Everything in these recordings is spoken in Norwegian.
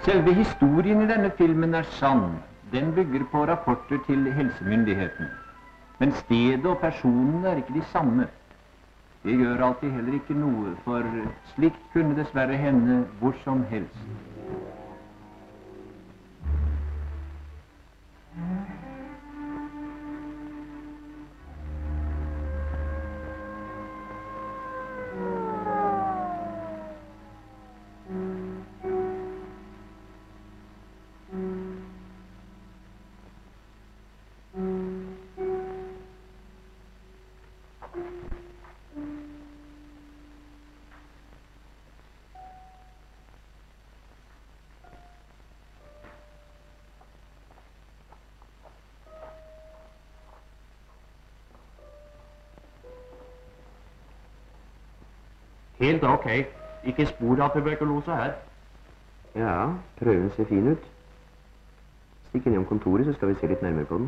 Selve historien i denne filmen er sann. Den bygger på rapporter til helsemyndigheten. Men stedet og personene er ikke de samme. Det gjør alltid heller ikke noe, for slikt kunne dessverre hende hvor som helst. Helt ok. Ikke spor av tuberkulose her. Ja, prøven ser fin ut. Stikk innom kontoret, så skal vi se litt nærmere på den.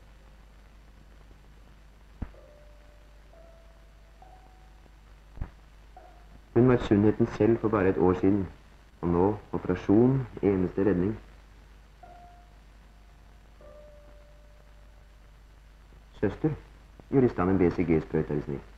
Hun var sunnheten selv for bare et år siden. Og nå operasjon, eneste redning. Søster, gjør i stand en BCG-sprøyte, er snill.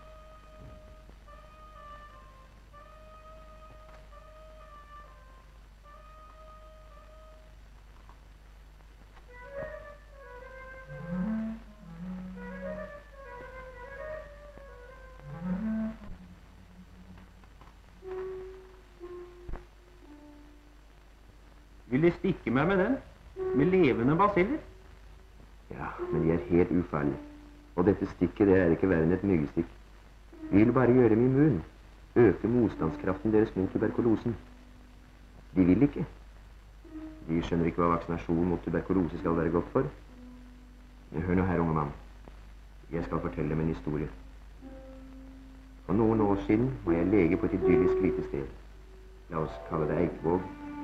Vil de stikke meg med den? Med levende basiller? Ja, men de er helt ufarlige. Og dette stikket, det er ikke verre enn et myggstikk. Vi vil bare gjøre dem immun. Øke motstandskraften deres mot tuberkulosen. De vil ikke. De skjønner ikke hva vaksinasjon mot tuberkulose skal være godt for. Men hør nå her, unge mann. Jeg skal fortelle dem en historie. For noen år siden var jeg lege på et idyllisk lite sted. La oss kalle det Eikvåg.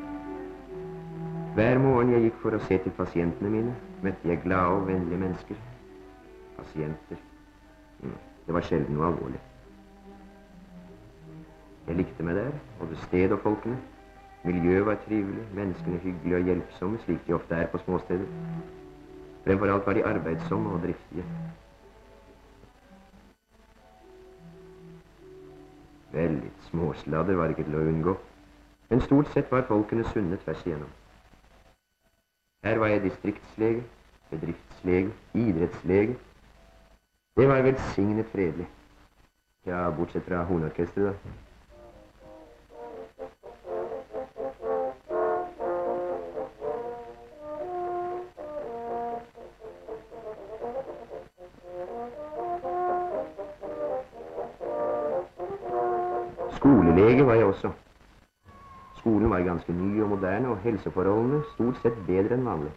Hver morgen jeg gikk for å se til pasientene mine, møtte jeg glade og vennlige mennesker. Pasienter. Det var sjelden noe alvorlig. Jeg likte meg der, både sted og folkene. Miljøet var trivelig, menneskene hyggelige og hjelpsomme, slik de ofte er på småsteder. Fremfor alt var de arbeidsomme og driftige. Vel, litt småsladder var ikke til å unngå, men stort sett var folkene sunne tvers igjennom. Her var jeg distriktslege, bedriftslege, idrettslege. Det var velsignet fredelig. Ja, bortsett fra hornorkestret, da. Skolelege var jeg også. Skolen var ganske ny og moderne, og helseforholdene stort sett bedre enn vanlig.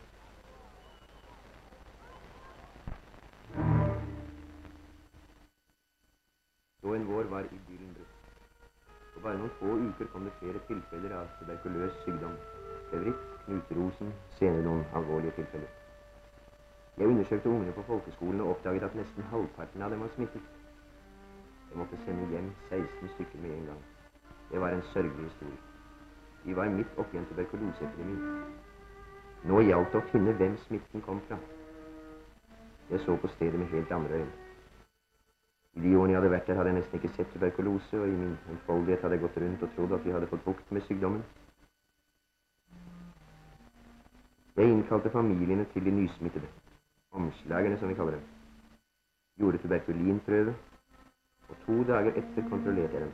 Så en vår var idyllen brutt. På bare noen få uker kom det flere tilfeller av tuberkuløs sykdom. Fevritt, knuterosen, senere noen alvorlige tilfeller. Jeg undersøkte ungene på folkeskolen og oppdaget at nesten halvparten av dem var smittet. Jeg måtte sende hjem 16 stykker med en gang. Det var en sørgelig historie. Vi var midt oppi en tuberkuloseepidemi. Nå gjaldt det å finne hvem smitten kom fra. Jeg så på stedet med helt andre øyne. I de årene jeg hadde vært der, hadde jeg nesten ikke sett tuberkulose, og i min enfoldighet hadde jeg gått rundt og trodd at vi hadde fått bukt med sykdommen. Jeg innkalte familiene til de nysmittede, omslagene som vi kaller dem. Gjorde tuberkulinprøve, og 2 dager etter kontrollerte jeg dem.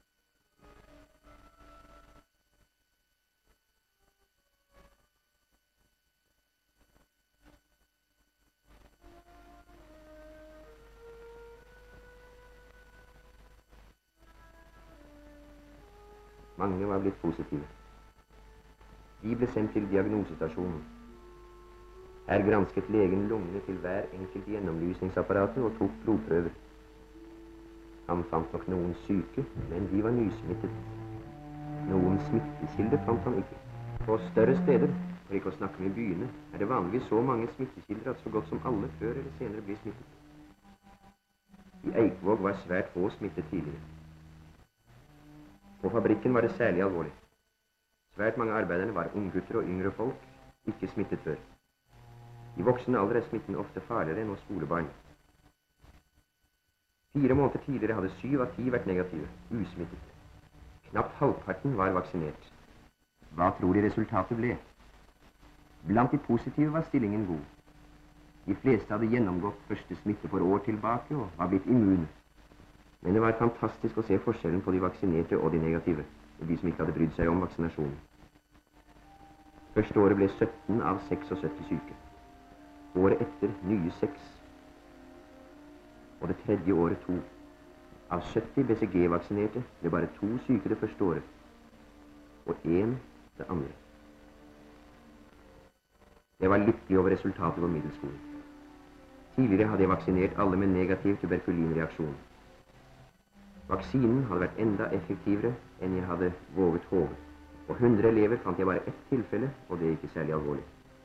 Mange var blitt positive. De ble sendt til diagnosestasjonen. Her gransket legen lungene til hver enkelt i gjennomlysningsapparatet og tok blodprøver. Han fant nok noen syke, men de var nysmittet. Noen smittekilder fant han ikke. På større steder, for ikke å snakke med byene, er det vanligvis så mange smittekilder at så godt som alle før eller senere blir smittet. I Eikvåg var svært få smittet tidligere. På fabrikken var det særlig alvorlig. Svært mange av arbeiderne var unggutter og yngre folk, ikke smittet før. I voksen alder er smitten ofte farligere enn hos skolebarn. 4 måneder tidligere hadde 7 av 10 vært negative, usmittet. Knapt halvparten var vaksinert. Hva tror de resultatet ble? Blant de positive var stillingen god. De fleste hadde gjennomgått første smitte for år tilbake og var blitt immune. Men det var fantastisk å se forskjellen på de vaksinerte og de negative, og de som ikke hadde brydd seg om vaksinasjonen. Første året ble 17 av 76 syke. Året etter nye 6. Og det tredje året 2. Av 70 BCG-vaksinerte ble bare 2 syke det første året, og 1 det andre. Jeg var lykkelig over resultatet på middelskolen. Tidligere hadde jeg vaksinert alle med negativ tuberkulinreaksjon. Vaksinen hadde vært enda effektivere enn jeg hadde våget håpe. På 100 elever fant jeg bare 1 tilfelle, og det er ikke særlig alvorlig.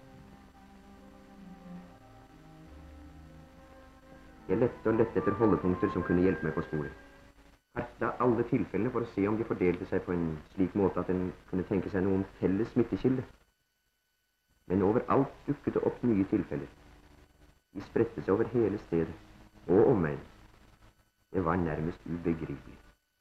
Jeg lette og lette etter holdepunkter som kunne hjelpe meg på sporet. Kartla alle tilfellene for å se om de fordelte seg på en slik måte at en kunne tenke seg noen felles smittekilde. Men overalt dukket det opp nye tilfeller. De spredte seg over hele stedet, og omegn. Det var nærmest ubegripelig.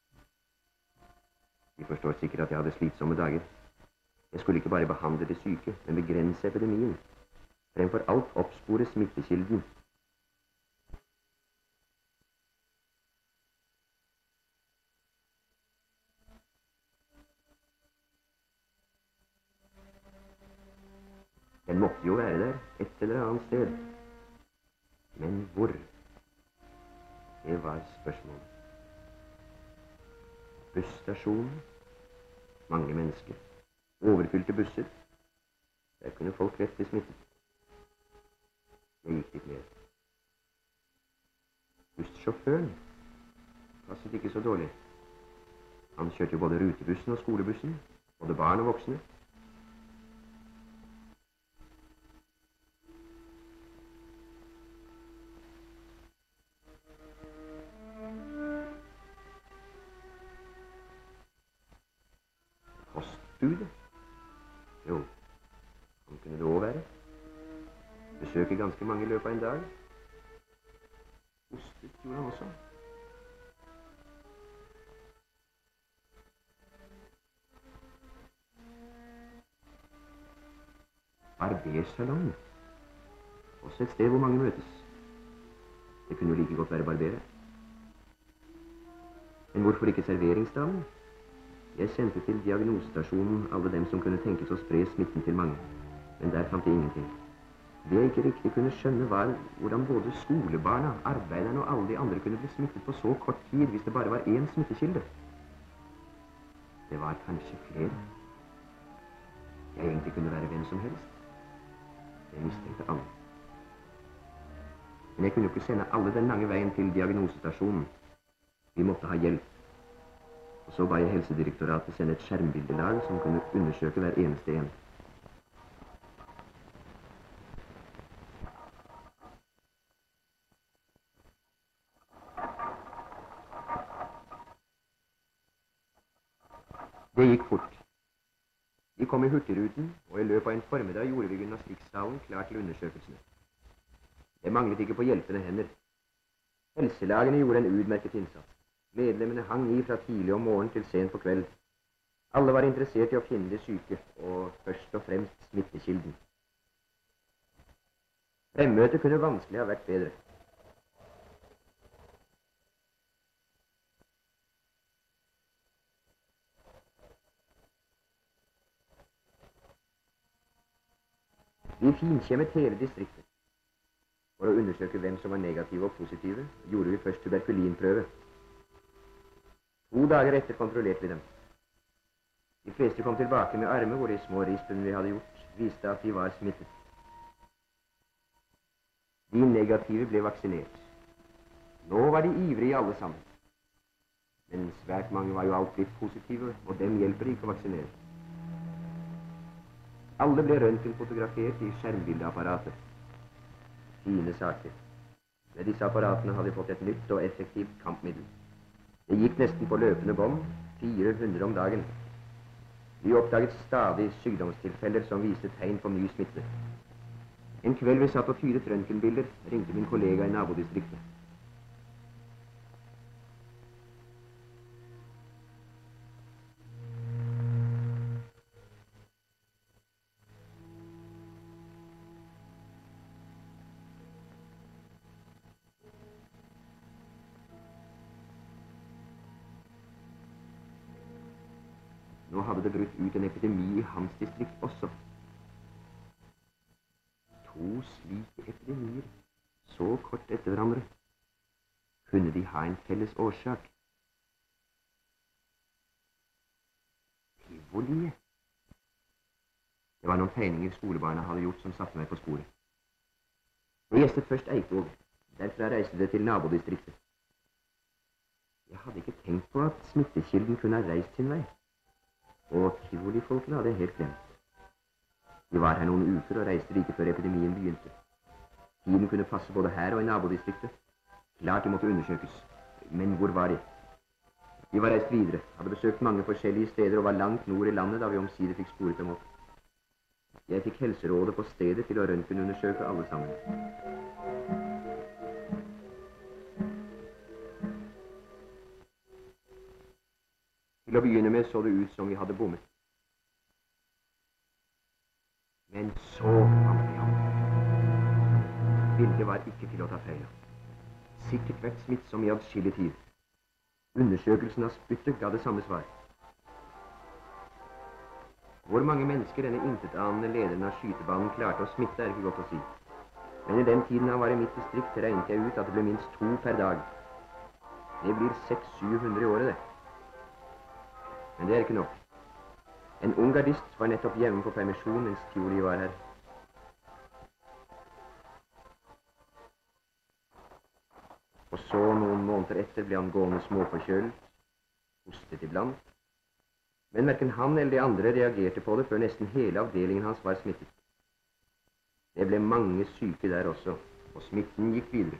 De forstår sikkert at jeg hadde slitsomme dager. Jeg skulle ikke bare behandle de syke, men begrense epidemien. Fremfor alt oppspore smittekilden. Den måtte jo være der, et eller annet sted. Men hvor? Det var spørsmålet. Busstasjonen. Mange mennesker. Overfylte busser. Der kunne folk lett bli smittet. Jeg gikk dit ned. Bussjåføren passet ikke så dårlig. Han kjørte jo både rutebussen og skolebussen, både barn og voksne. Postbudet? Jo, han kunne det også være. Besøker ganske mange i løpet av en dag. Hostet gjorde han også. Barbersalong. Også et sted hvor mange møtes. Det kunne jo like godt være barberer. Men hvorfor ikke serveringsdamen? Jeg sendte til diagnosestasjonen alle dem som kunne tenkes å spre smitten til mange, men der fant jeg ingenting. Det jeg ikke riktig kunne skjønne var hvordan både skolebarna, arbeiderne og alle de andre kunne bli smittet på så kort tid hvis det bare var én smittekilde. Det var kanskje flere. Jeg egentlig kunne være hvem som helst. Jeg mistenkte alle. Men jeg kunne jo ikke sende alle den lange veien til diagnosestasjonen. Vi måtte ha hjelp. Og så ba jeg Helsedirektoratet sende et skjermbildelag som kunne undersøke hver eneste en. Det gikk fort. Vi kom i hurtigruten, og i løpet av en formiddag gjorde vi gymnastikksalen klar til undersøkelsene. Det manglet ikke på hjelpende hender. Helselagene gjorde en utmerket innsats. Medlemmene hang i fra tidlig om morgenen til sent på kveld. Alle var interessert i å finne de syke, og først og fremst smittekilden. Fremmøtet kunne vanskelig ha vært bedre. Vi finkjemmet hele distriktet. For å undersøke hvem som var negative og positive, gjorde vi først tuberkulinprøve. 2 dager etter kontrollerte vi dem. De fleste kom tilbake med armer hvor de små rispene vi hadde gjort, viste at de var smittet. De negative ble vaksinert. Nå var de ivrige alle sammen. Men svært mange var jo alltid positive, og dem hjelper ikke å vaksinere. Alle ble røntgenfotografert i skjermbildeapparatet. Fine saker. Med disse apparatene hadde vi fått et nytt og effektivt kampmiddel. Det gikk nesten på løpende bånd, 400 om dagen. Vi oppdaget stadig sykdomstilfeller som viste tegn på ny smitte. En kveld vi satt og fyret røntgenbilder, ringte min kollega i nabodistriktet. Nå hadde det brutt ut en epidemi i hans distrikt også. 2 slike epidemier, så kort etter hverandre. Kunne de ha en felles årsak? Tivoliet. Det var noen tegninger skolebarna hadde gjort som satte meg på sporet. Jeg gjestet først Eikvåg. Derfra reiste det til nabodistriktet. Jeg hadde ikke tenkt på at smittekilden kunne ha reist sin vei. Og tivolifolkene hadde jeg helt glemt. De var her noen uker og reiste like før epidemien begynte. Tiden kunne passe både her og i nabodistriktet. Klart de måtte undersøkes. Men hvor var de? De var reist videre, hadde besøkt mange forskjellige steder og var langt nord i landet da vi omsider fikk sporet dem opp. Jeg fikk helserådet på stedet til å røntgenundersøke alle sammen. Til å begynne med så det ut som vi hadde bommet. Men så fant vi ham. Bildet var ikke til å ta feil av. Sikkert vært smittsom i adskillig tid. Undersøkelsen av spyttet ga det samme svar. Hvor mange mennesker denne intetanende lederen av skytebanen klarte å smitte er ikke godt å si. Men i den tiden han var i mitt distrikt regnet jeg ut at det ble minst 2 per dag. Det blir 600-700 i året det. Men det er ikke nok. En ung gardist var nettopp hjemme på permisjon mens Tivoli var her. Og så noen måneder etter ble han gående småforkjølet, hostet iblant. Men hverken han eller de andre reagerte på det før nesten hele avdelingen hans var smittet. Det ble mange syke der også, og smitten gikk videre.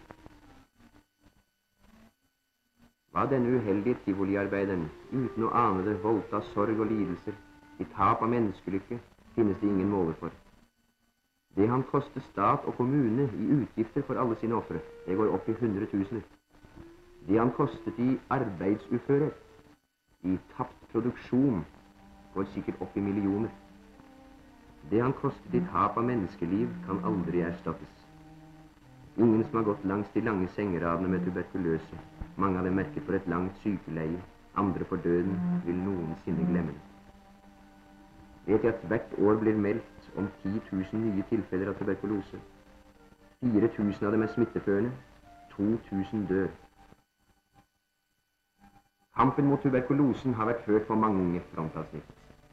Hva denne uheldige tivoliarbeideren, uten å ane det, voldt av sorg og lidelser, i tap av menneskelykke, finnes det ingen måler for. Det han koster stat og kommune i utgifter for alle sine ofre, det går opp i 100 000. Det han kostet i arbeidsuføre, i tapt produksjon, går sikkert opp i millioner. Det han kostet i tap av menneskeliv, kan aldri erstattes. Ingen som har gått langs de lange sengeradene med tuberkuløse, mange av dem merket for et langt sykeleie, andre for døden, vil noensinne glemme det. Vet jeg at hvert år blir meldt om 10 000 nye tilfeller av tuberkulose. 4 000 av dem er smitteførende, 2 000 dør. Kampen mot tuberkulosen har vært ført på mange frontavsnitt.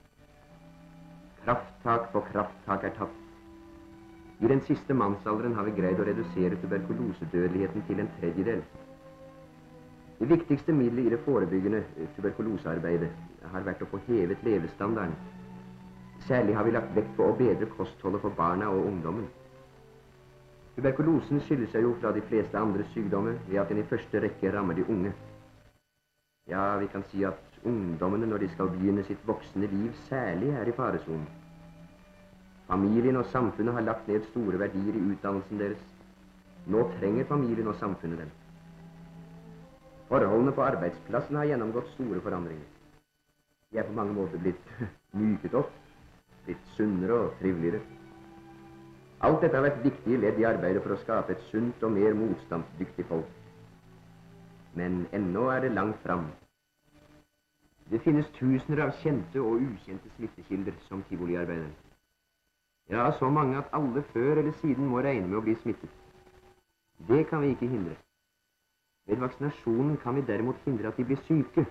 Krafttak på krafttak er tatt. I den siste mannsalderen har vi greid å redusere tuberkulosedødeligheten til 1/3. Det viktigste middelet i det forebyggende tuberkulosearbeidet har vært å få hevet levestandarden. Særlig har vi lagt vekt på å bedre kostholdet for barna og ungdommen. Tuberkulosen skiller seg jo fra de fleste andre sykdommer ved at den i første rekke rammer de unge. Ja, vi kan si at ungdommene når de skal begynne sitt voksne liv særlig er i faresonen. Familien og samfunnet har lagt ned store verdier i utdannelsen deres. Nå trenger familien og samfunnet dem. Forholdene på arbeidsplassen har gjennomgått store forandringer. De er på mange måter blitt myket opp, blitt sunnere og triveligere. Alt dette har vært viktige ledd i arbeidet for å skape et sunt og mer motstandsdyktig folk. Men ennå er det langt fram. Det finnes tusener av kjente og ukjente smittekilder som tivoliarbeidere. Ja, så mange at alle før eller siden må regne med å bli smittet. Det kan vi ikke hindre. Ved vaksinasjonen kan vi derimot hindre at de blir syke.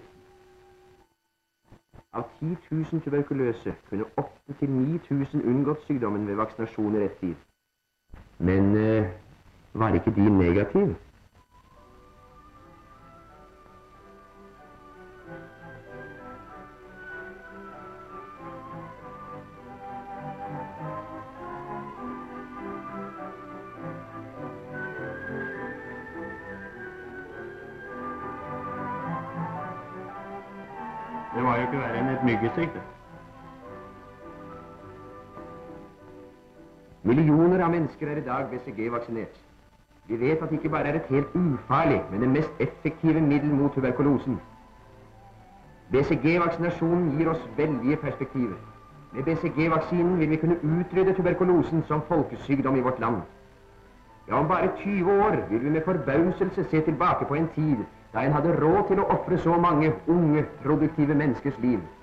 Av 10 000 tuberkuløse kunne 8 til 9 000 unngått sykdommen ved vaksinasjon i rett tid. Men var ikke de negative? Det var jo ikke verre enn et myggestikk, det. Millioner av mennesker er i dag BCG-vaksinert. Vi vet at det ikke bare er et helt ufarlig, men det mest effektive middel mot tuberkulosen. BCG-vaksinasjonen gir oss veldige perspektiver. Med BCG-vaksinen vil vi kunne utrydde tuberkulosen som folkesykdom i vårt land. Ja, om bare 20 år vil vi med forbauselse se tilbake på en tid da en hadde råd til å ofre så mange unge, produktive menneskers liv.